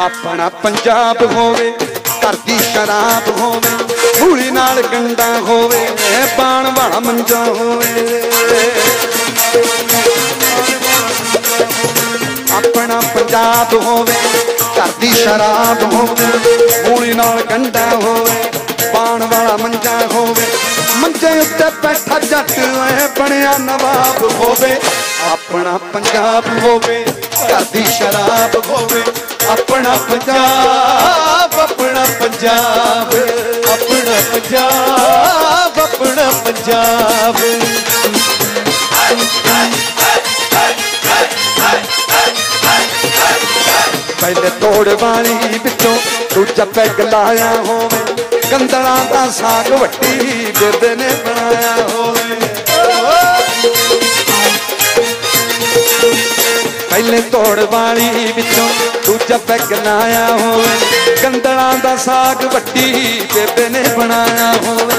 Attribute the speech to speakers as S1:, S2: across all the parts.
S1: अपना पंजाब होवे घर दी शराब होवे मूली नाल गंडा होवे पान वाला मंजा होवे अपना पंजाब होवे घर दी शराब होवे मूली नाल गंडा होवे पान वाला मंजा होवे मंजे उत्ते बैठा जट बनिया नवाब होवे अपना पंजाब होवे घर दी शराब होवे अपना पंजाब अपना पंजाब अपना पंजाब अपना पंजाब पहले तोड़ वाली बिचों दूजा पैग लाया होवे गंदड़ा दा साग वट्टी बेबे ने बनाया होवे पहले तोड़ वाली बिचों दूजा पैग लाया होवे गंदड़ा दा साग वट्टी बेबे ने बनाया होवे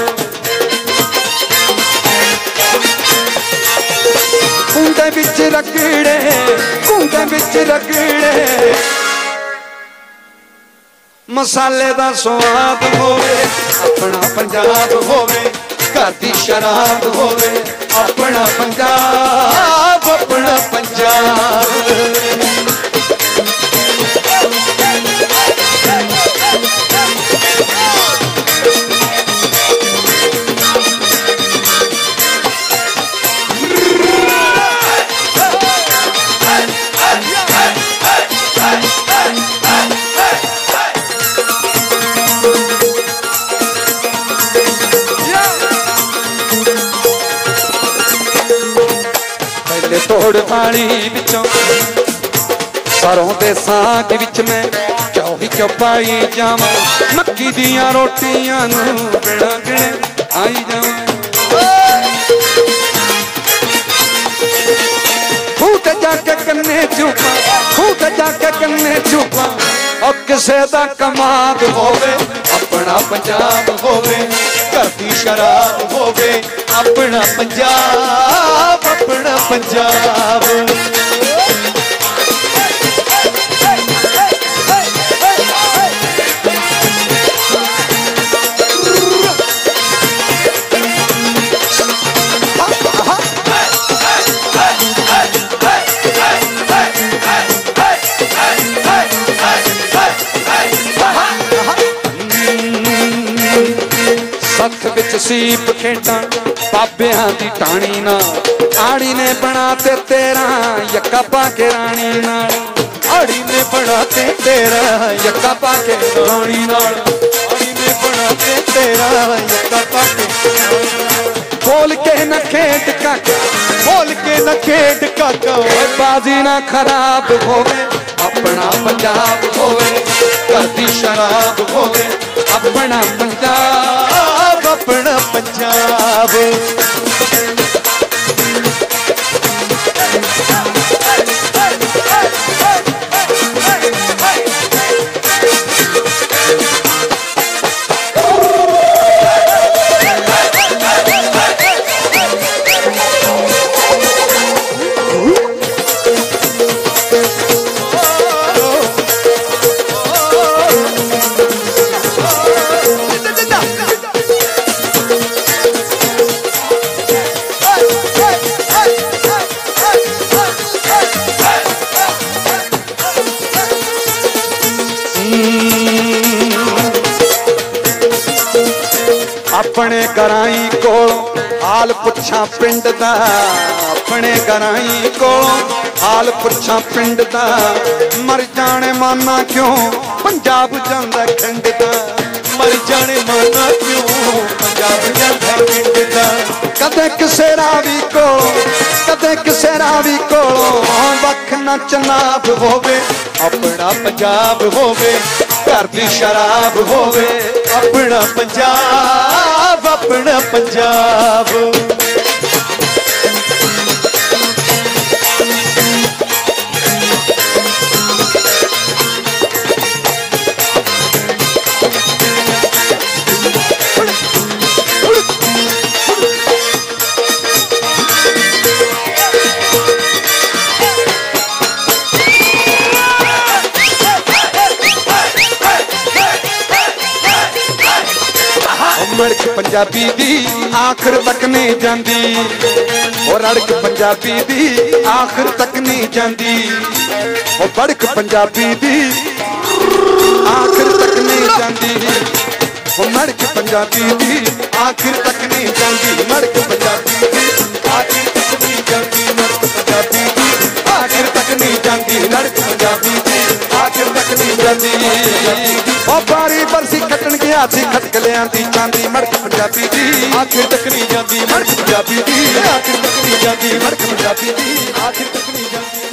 S1: कुंडे विच रगड़े मसाले दा स्वाद होवे अपना पंजाब होवे घर दी शराब होवे अपना पंजाब अपना पंजाब तोड़ पानी बिचों सरों दे साग विच मैं क्यों ही क्यों पाई जावां मक्की दियां रोटियां नूं बिना गिणे आई जावां खूह ते जाके कन्ने चुपा खूह ते जाके कन्ने चुपा और किसे दा कमाद होवे अपना पंजाब होवे घर दी शराब होवे अपना पंजाब अपना पंजाब सख विच सीप खेडां बाबियां दी टाणी नाल आड़ी ने बनाते तेरा यक्का पाके रानी नाल आड़ी ने बनाते तेरा यक्का पाके रानी नाल आड़ी ने बनाते तेरा यक्का पाके बोल के न खेड काका बोल के न खेड काका बाजी ना खराब होवे अपना पंजाब होवे घर दी शराब होवे अपना पंजाब अपना पंजाब अपने घराई कोल हाल पुछा पिंड दा अपने घराई कोल हाल पुछा पिंड दा मर जाने माना क्यों पंजाब जांदा खंड दा मर जाने माना क्यों पंजाब जांदा खंड दा कदे किसे रावी को वख न चनाब होवे अपना पंजाब होवे घर दी शराब होवे अपना पंजाब अपना पंजाब पंजाबी दी आखिर तक नहीं जाती, और रड़क पंजाबी दी आखिर तक नहीं जाती, और बड़क पंजाबी दी आखिर तक नहीं जाती, वो मड़क पंजाबी दी आखिर तक नहीं जाती, मड़क पंजाबी दी आखिर तक नहीं जाती, मड़क पंजाबी दी आखिर तक नहीं जाती, मड़क पंजाबी दी आखिर तक नहीं जाती। ओ बारी बरसी खटन गया सी खटक लिया दी चांदी, मड़क पंजाबी दी आखिर तक नहीं जाती, मड़क पंजाबी दी आखिर तक नहीं जाती, मड़क पंजाबी दी आखिर तक नहीं जाती।